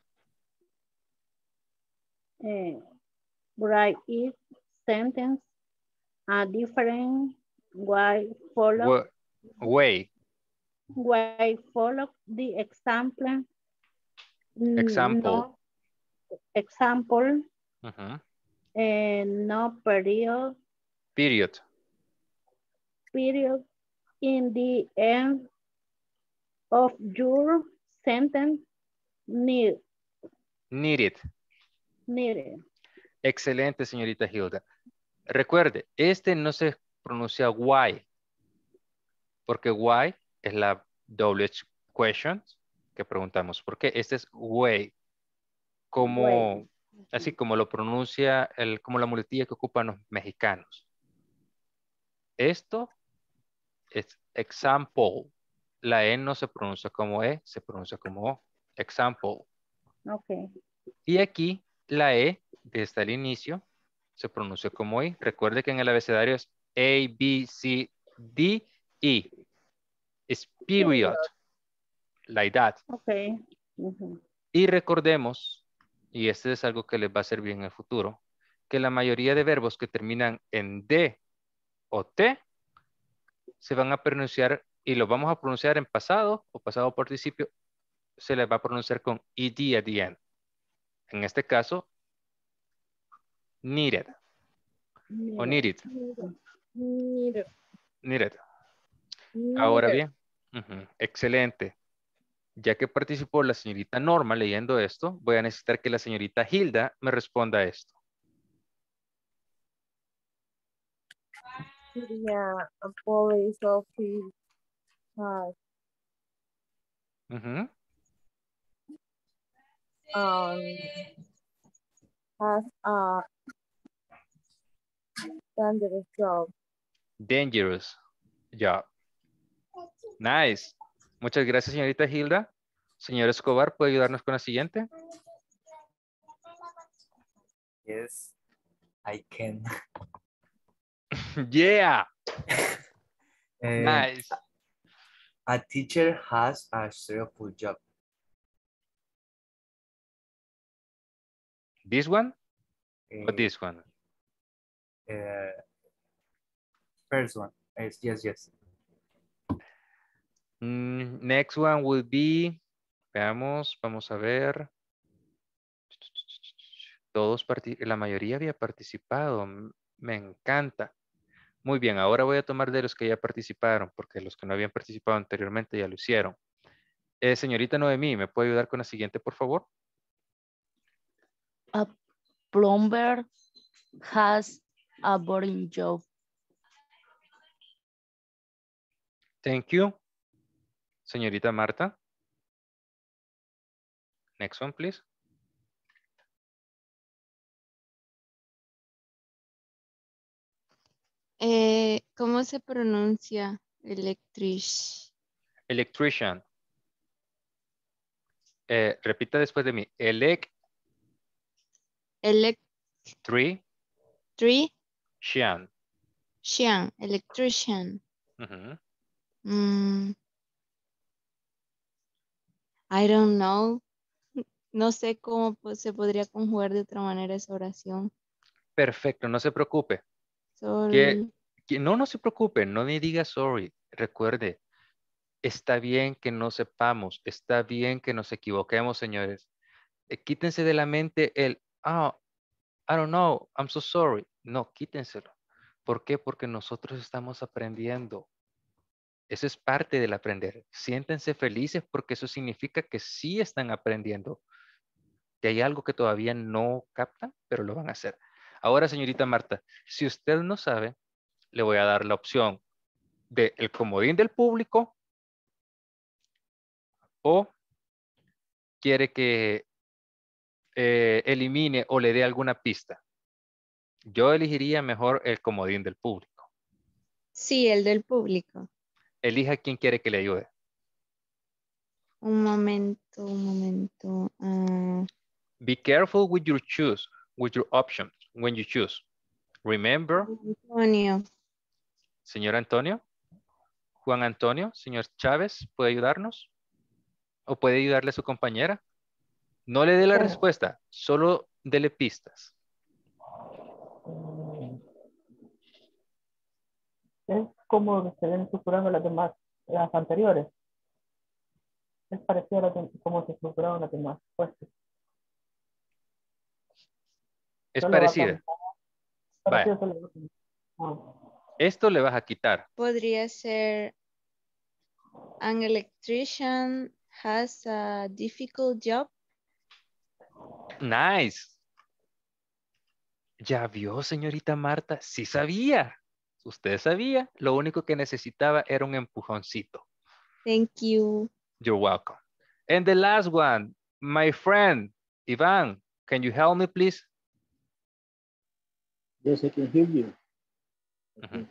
Speaker 15: Eh, write each sentence a different way follow.
Speaker 1: Way.
Speaker 15: Way follow the example.
Speaker 1: Example.
Speaker 15: No, example.
Speaker 1: Uh-huh.
Speaker 15: And no period.
Speaker 1: Period.
Speaker 15: Period in the end of your sentence. Need.
Speaker 1: Needed.
Speaker 15: Needed.
Speaker 1: Excelente, señorita Hilda. Recuerde, este no se pronuncia why, porque why es la double question que preguntamos. ¿Por qué? Este es way, como,
Speaker 15: Way.
Speaker 1: así como lo pronuncia, el, como la muletilla que ocupan los mexicanos. Esto es example. La E no se pronuncia como E, se pronuncia como O. Example.
Speaker 15: Okay.
Speaker 1: Y aquí la E, desde el inicio, se pronuncia como I. Recuerde que en el abecedario es A, B, C, D, E. Es period. Like that.
Speaker 15: Okay. Uh-huh.
Speaker 1: Y recordemos, y este es algo que les va a servir en el futuro, que la mayoría de verbos que terminan en D o T se van a pronunciar, y lo vamos a pronunciar en pasado o pasado participio, se les va a pronunciar con ed at the end. En este caso, needed. O needed.
Speaker 15: Needed.
Speaker 1: Needed. Ahora bien, uh-huh, excelente. Ya que participó la señorita Norma leyendo esto, voy a necesitar que la señorita Hilda me responda esto.
Speaker 10: Sería a police office has
Speaker 1: Uh-huh.
Speaker 10: um has a dangerous job.
Speaker 1: Dangerous job. Nice. Muchas gracias, señorita Hilda. Señor Escobar, ¿puede ayudarnos con la siguiente?
Speaker 6: Yes, I can.
Speaker 1: Yeah.
Speaker 6: Eh,
Speaker 1: Nice.
Speaker 6: A teacher has a stressful job.
Speaker 1: This one or
Speaker 6: Eh,
Speaker 1: this one?
Speaker 6: eh, first one. Yes, yes, yes.
Speaker 1: Mm, next one will be, veamos, vamos a ver. Todos, la mayoría había participado. Me encanta. Muy bien, ahora voy a tomar de los que ya participaron, porque los que no habían participado anteriormente ya lo hicieron. Eh, señorita Noemí, ¿me puede ayudar con la siguiente, por favor?
Speaker 14: A plumber has a boring job.
Speaker 1: Thank you. Señorita Marta. Next one, please.
Speaker 13: Eh, ¿Cómo se pronuncia? Electric.
Speaker 1: Electrician. Eh, repita después de mí. Elec.
Speaker 13: Elec.
Speaker 1: Three.
Speaker 13: Three.
Speaker 1: Shian.
Speaker 13: Shian. Electrician.
Speaker 1: Uh-huh.
Speaker 13: Mm. I don't know. No sé cómo pues, se podría conjugar de otra manera esa oración.
Speaker 1: Perfecto, no se preocupe. Que,
Speaker 13: Sorry.
Speaker 1: que no, no se preocupe, no me diga sorry. Recuerde, está bien que no sepamos, está bien que nos equivoquemos, señores. Eh, quítense de la mente el, ah, I don't know, I'm so sorry. No, quítenselo. ¿Por qué? Porque nosotros estamos aprendiendo. Eso es parte del aprender. Siéntense felices porque eso significa que sí están aprendiendo. Que hay algo que todavía no captan, pero lo van a hacer. Ahora, señorita Marta, si usted no sabe, le voy a dar la opción de el comodín del público o quiere que eh, elimine o le dé alguna pista. Yo elegiría mejor el comodín del público.
Speaker 13: Sí, el del público.
Speaker 1: Elija quién quiere que le ayude.
Speaker 13: Un momento, un momento. ah,
Speaker 1: Be careful with your choose, with your options when you choose. Remember,
Speaker 13: Antonio.
Speaker 1: señor Antonio, Juan Antonio, señor Chávez, ¿puede ayudarnos? ¿O puede ayudarle a su compañera? No le dé la respuesta, solo dele pistas.
Speaker 4: Es como se ven estructurando las demás, las anteriores. Es parecido a las de- como se estructuraron las demás. Pues,
Speaker 1: Es
Speaker 4: solo va a
Speaker 1: parecida.
Speaker 4: cambiar.
Speaker 1: Vaya,
Speaker 4: Parecido solo va a cambiar. Ah.
Speaker 1: esto le vas a quitar.
Speaker 13: Podría ser an electrician has a difficult job.
Speaker 1: Nice. Ya vio, señorita Marta, sí sabía. Usted sabía. Lo único que necesitaba era un empujoncito.
Speaker 13: Thank you.
Speaker 1: You're welcome. And the last one, my friend, Ivan, can you help me, please?
Speaker 3: Yes, I can hear you.
Speaker 1: Uh-huh.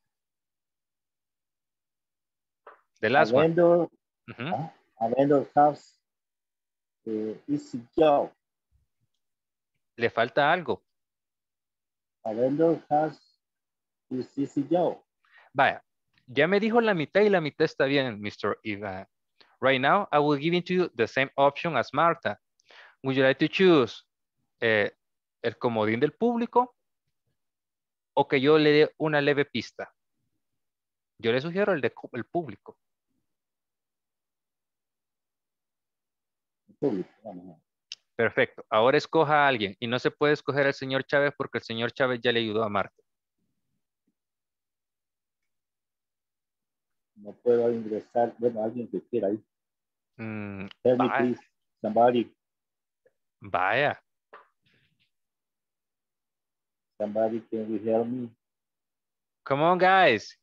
Speaker 1: The
Speaker 3: A
Speaker 1: last one.
Speaker 3: vendor,
Speaker 1: Uh-huh.
Speaker 3: uh, a vendor has uh, easy job.
Speaker 1: Le falta algo.
Speaker 3: A vendor has his easy job.
Speaker 1: Vaya, ya me dijo la mitad y la mitad está bien, mister Ivan. Right now, I will give it to you the same option as Marta. Would you like to choose eh, el comodín del público o que yo le dé una leve pista? Yo le sugiero el del el público.
Speaker 3: Público, vamos.
Speaker 1: Perfecto. Ahora escoja a alguien y no se puede escoger al señor Chávez porque el señor Chávez ya le ayudó a Marta.
Speaker 3: No puedo ingresar. Bueno, alguien que quiera ahí.
Speaker 1: Mm,
Speaker 3: Help me,
Speaker 1: vaya.
Speaker 3: please. Somebody.
Speaker 1: Vaya.
Speaker 3: Somebody, can you help me?
Speaker 1: Come on, guys.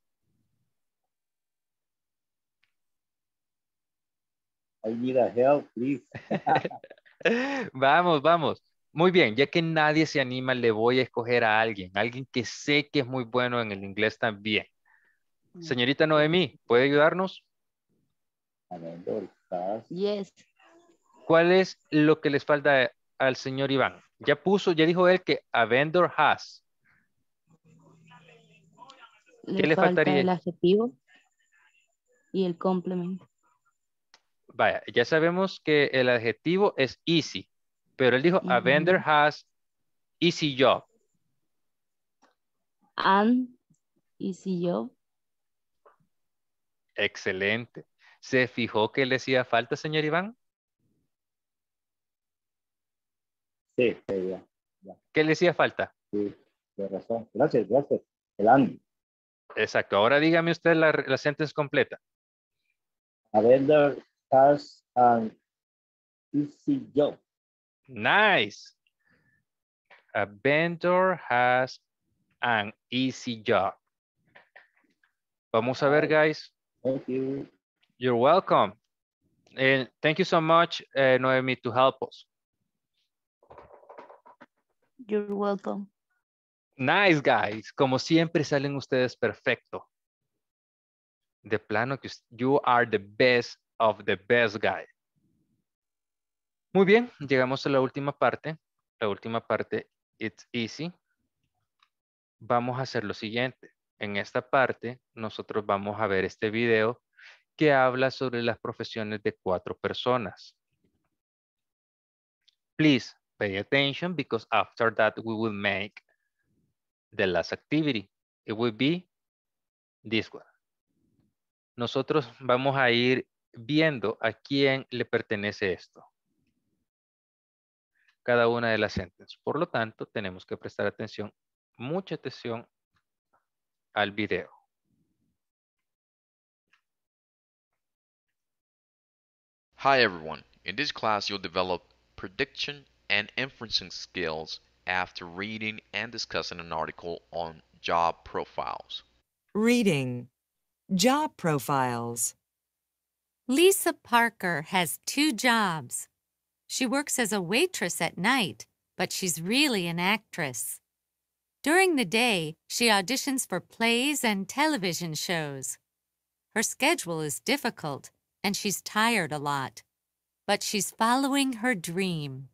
Speaker 3: I need a help, please.
Speaker 1: Vamos, vamos. Muy bien, ya que nadie se anima, le voy a escoger a alguien. Alguien que sé que es muy bueno en el inglés también. Señorita Noemí, ¿puede ayudarnos?
Speaker 3: A vendor has.
Speaker 14: Yes.
Speaker 1: ¿Cuál es lo que les falta al señor Iván? Ya puso, ya dijo él que a vendor has.
Speaker 14: Le
Speaker 1: ¿Qué le
Speaker 14: falta
Speaker 1: faltaría?
Speaker 14: el adjetivo y el complemento.
Speaker 1: Vaya, ya sabemos que el adjetivo es easy, pero él dijo a vendor has easy job.
Speaker 14: An easy job.
Speaker 1: Excelente. ¿Se fijó que le hacía falta, señor Iván?
Speaker 3: Sí, sí, ya, ya.
Speaker 1: ¿Qué le hacía falta?
Speaker 3: Sí, de razón. Gracias, gracias. El an.
Speaker 1: Exacto. Ahora dígame usted la, la sentence completa.
Speaker 3: A vendor has an easy job.
Speaker 1: Nice. A vendor has an easy job. Vamos a ver, guys.
Speaker 3: Thank you.
Speaker 1: You're welcome. And thank you so much, uh, Noemi, to help us.
Speaker 14: You're welcome.
Speaker 1: Nice, guys. Como siempre salen ustedes perfecto. De plano que you are the best of the best guy. Muy bien, llegamos a la última parte. La última parte, it's easy. Vamos a hacer lo siguiente. En esta parte, nosotros vamos a ver este video que habla sobre las profesiones de cuatro personas. Please pay attention because after that we will make the last activity. It will be this one. Nosotros vamos a ir viendo a quién le pertenece esto. Cada una de las sentences. Por lo tanto, tenemos que prestar atención, mucha atención al video.
Speaker 7: Hi everyone. In this class, you'll develop prediction and inferencing skills after reading and discussing an article on job profiles.
Speaker 16: Reading. Job profiles.
Speaker 17: Lisa Parker has two jobs. She works as a waitress at night, but she's really an actress. During the day, she auditions for plays and television shows. Her schedule is difficult, and she's tired a lot, but she's following her dream.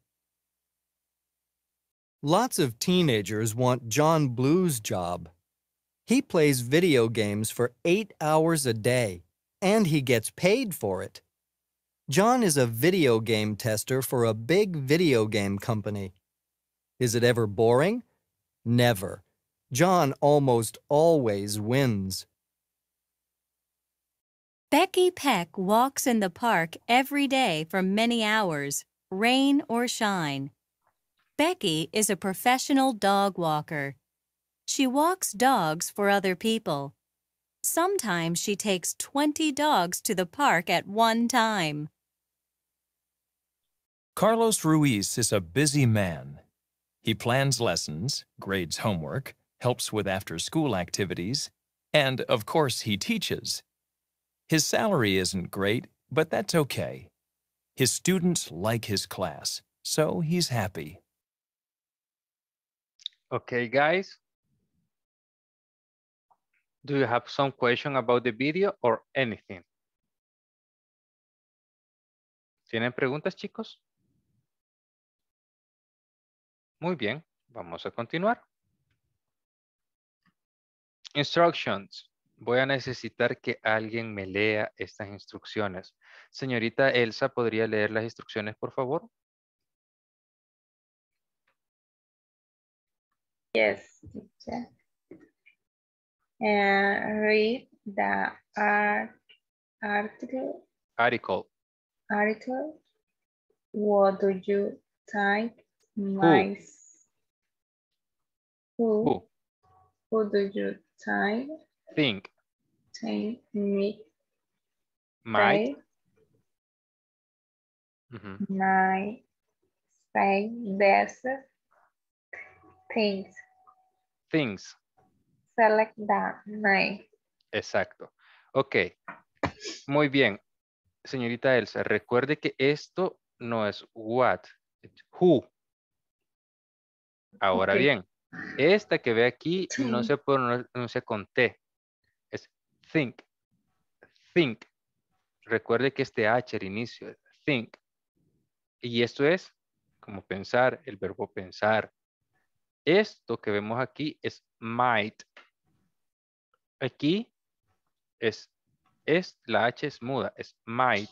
Speaker 18: Lots of teenagers want John Blue's job. He plays video games for eight hours a day, and he gets paid for it. John is a video game tester for a big video game company. Is it ever boring? Never. John almost always wins.
Speaker 9: Becky Peck walks in the park every day for many hours, rain or shine. Becky is a professional dog walker. She walks dogs for other people. Sometimes she takes twenty dogs to the park at one time.
Speaker 19: Carlos Ruiz is a busy man. He plans lessons, grades homework, helps with after-school activities, and, of course, he teaches. His salary isn't great, but that's okay. His students like his class, so he's happy.
Speaker 1: Okay, guys. Do you have some question about the video or anything? ¿Tienen preguntas, chicos? Muy bien, vamos a continuar. Instructions. Voy a necesitar que alguien me lea estas instrucciones. Señorita Elsa, ¿podría leer las instrucciones, por favor?
Speaker 12: Yes, teacher. Uh, read the art, article.
Speaker 1: Article.
Speaker 12: Article. What do you think? My who?
Speaker 1: Who?
Speaker 12: Who do you think?
Speaker 1: Think.
Speaker 12: Think me.
Speaker 1: Might.
Speaker 12: Say,
Speaker 1: Mhm.
Speaker 12: might say best things.
Speaker 1: Things.
Speaker 12: Select the name.
Speaker 1: Exacto. Ok. Muy bien. Señorita Elsa, recuerde que esto no es what, it's who. Ahora
Speaker 12: Ok.
Speaker 1: bien, esta que ve aquí no se pronuncia con T. Es think. Think. Recuerde que este H al inicio es think. Y esto es como pensar, el verbo pensar. Esto que vemos aquí es might. Aquí es, es, la H es muda, es might.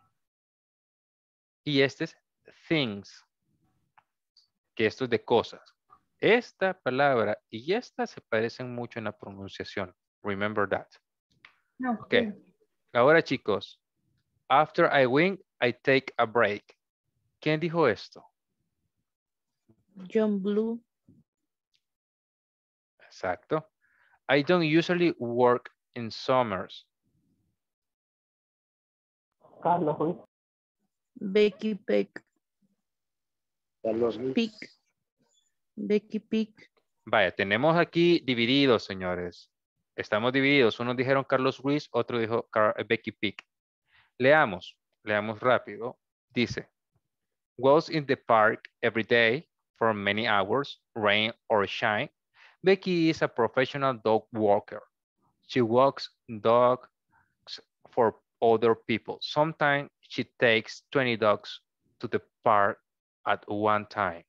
Speaker 1: Y este es things, que esto es de cosas. Esta palabra y esta se parecen mucho en la pronunciación. Remember that. Ok. Ahora, chicos, after I win, I take a break. ¿Quién dijo esto?
Speaker 14: John Blue.
Speaker 1: Exacto. I don't usually work in summers.
Speaker 4: Carlos Ruiz.
Speaker 14: Becky Peck.
Speaker 3: Carlos Ruiz.
Speaker 14: Pick. Becky Pick.
Speaker 1: Vaya, tenemos aquí divididos, señores. Estamos divididos. Unos dijeron Carlos Ruiz, otro dijo Car Becky Pick. Leamos, leamos rápido. Dice, goes in the park every day for many hours, rain or shine. Becky is a professional dog walker. She walks dogs for other people. Sometimes she takes twenty dogs to the park at one time.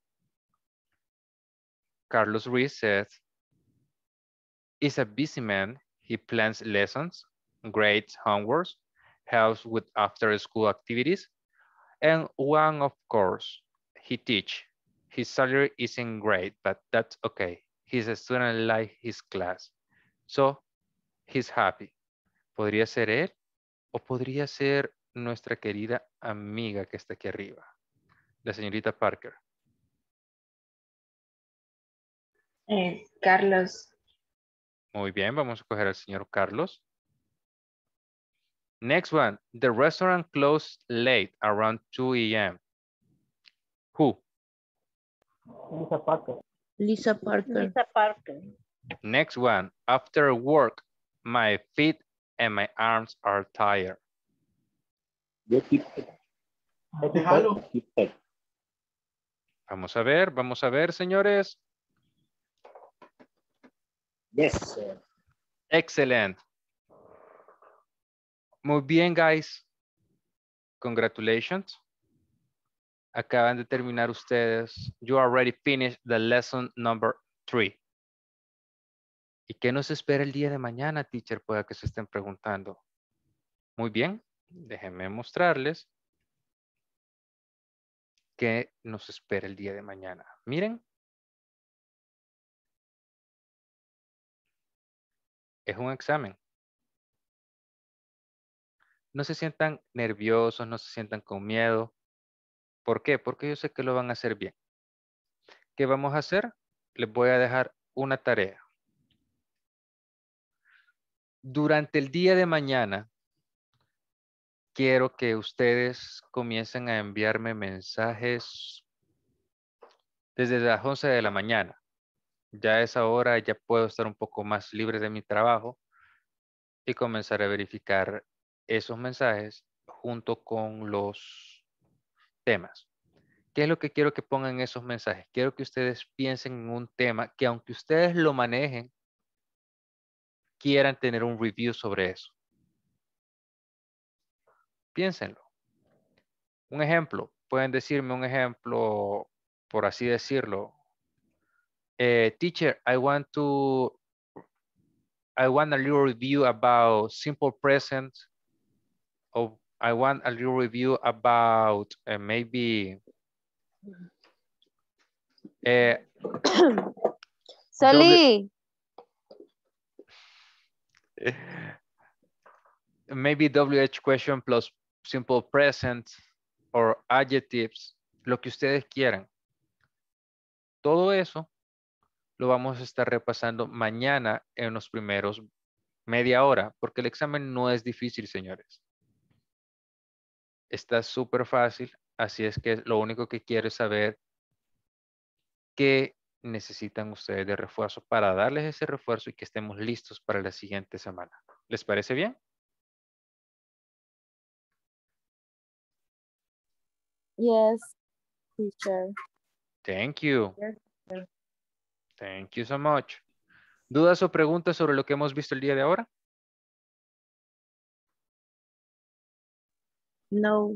Speaker 1: Carlos Ruiz says, is a busy man. He plans lessons, grades homework, helps with after school activities. And one, of course, he teach. His salary isn't great, but that's okay. He's a student like his class. So, he's happy. ¿Podría ser él o podría ser nuestra querida amiga que está aquí arriba? La señorita Parker.
Speaker 12: Eh, Carlos.
Speaker 1: Muy bien, vamos a coger al señor Carlos. Next one, the restaurant closed late around two A M Who?
Speaker 4: Lisa Parker.
Speaker 15: Lisa Parker. Lisa Parker.
Speaker 1: Next one, after work, my feet and my arms are tired.
Speaker 3: Betty Peck.
Speaker 4: Déjalo.
Speaker 3: Betty Peck.
Speaker 1: Vamos a ver, vamos a ver, señores.
Speaker 3: Yes, sir.
Speaker 1: Excellent. Muy bien, guys. Congratulations. Acaban de terminar ustedes. You already finished the lesson number three. ¿Y qué nos espera el día de mañana, teacher? Pueda que se estén preguntando. Muy bien. Déjenme mostrarles qué nos espera el día de mañana. Miren. Es un examen. No se sientan nerviosos, no se sientan con miedo. ¿Por qué? Porque yo sé que lo van a hacer bien. ¿Qué vamos a hacer? Les voy a dejar una tarea. Durante el día de mañana, quiero que ustedes comiencen a enviarme mensajes desde las once de la mañana. Ya a esa hora ya puedo estar un poco más libre de mi trabajo y comenzar a verificar esos mensajes junto con los temas. ¿Qué es lo que quiero que pongan en esos mensajes? Quiero que ustedes piensen en un tema que aunque ustedes lo manejen, quieran tener un review sobre eso. Piénsenlo. Un ejemplo, pueden decirme un ejemplo, por así decirlo. Eh, teacher, I want to, I want a little review about simple present. Or I want a little review about uh, maybe. Uh,
Speaker 10: Salí.
Speaker 1: Maybe W H question plus simple present or adjectives, lo que ustedes quieran. Todo eso lo vamos a estar repasando mañana en los primeros media hora, porque el examen no es difícil, señores. Está súper fácil, así es que lo único que quiero es saber qué necesitan ustedes de refuerzo para darles ese refuerzo y que estemos listos para la siguiente semana. ¿Les parece bien?
Speaker 10: Yes, teacher.
Speaker 1: Thank you.
Speaker 10: Yes, sir.
Speaker 1: Thank you so much. ¿Dudas o preguntas sobre lo que hemos visto el día de ahora?
Speaker 15: No.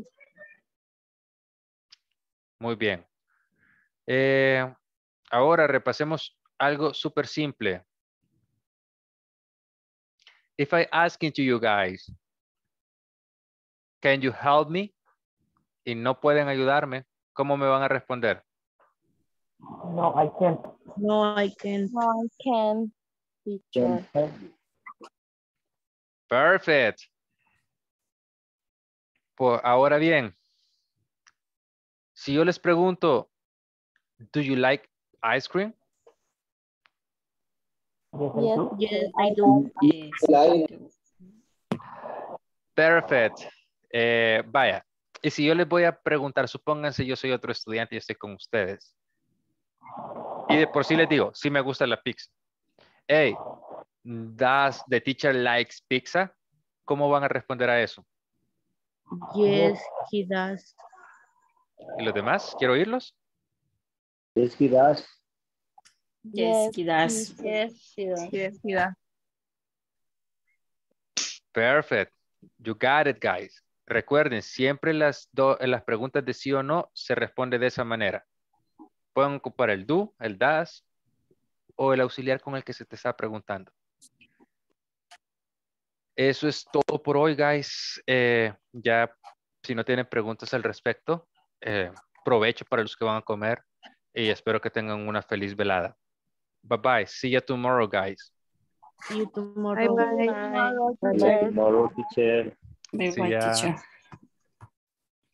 Speaker 1: Muy bien. Eh, ahora repasemos algo súper simple. If I asking to you guys, can you help me? Y no pueden ayudarme, ¿cómo me van a responder?
Speaker 4: No, I can't.
Speaker 15: No, I can't.
Speaker 10: No, I can't, teacher.
Speaker 1: Perfect. Pues ahora bien, si yo les pregunto, do you like ice cream?
Speaker 10: Yes,
Speaker 15: Yes, I do.
Speaker 1: Perfect. Eh, vaya, y si yo les voy a preguntar, supónganse yo soy otro estudiante y estoy con ustedes. Y de por sí les digo, sí me gusta la pizza. Hey, does the teacher likes pizza? ¿Cómo van a responder a eso?
Speaker 15: Yes, he does.
Speaker 1: ¿Y los demás? ¿Quiero oírlos?
Speaker 3: Yes, he does.
Speaker 10: Yes,
Speaker 15: he does.
Speaker 10: Yes, he does.
Speaker 12: Yes, he does.
Speaker 1: Perfect. You got it, guys. Recuerden, siempre las, do, las preguntas de sí o no se responde de esa manera. Pueden ocupar el do, el does o el auxiliar con el que se te está preguntando. Eso es todo por hoy, guys. Eh, ya, si no tienen preguntas al respecto, eh, provecho para los que van a comer y espero que tengan una feliz velada. Bye bye. See you tomorrow, guys.
Speaker 15: See you
Speaker 10: Bye
Speaker 15: tomorrow.
Speaker 10: bye. Tomorrow,
Speaker 3: Bye
Speaker 10: teacher.
Speaker 3: tomorrow, teacher.
Speaker 1: See ya.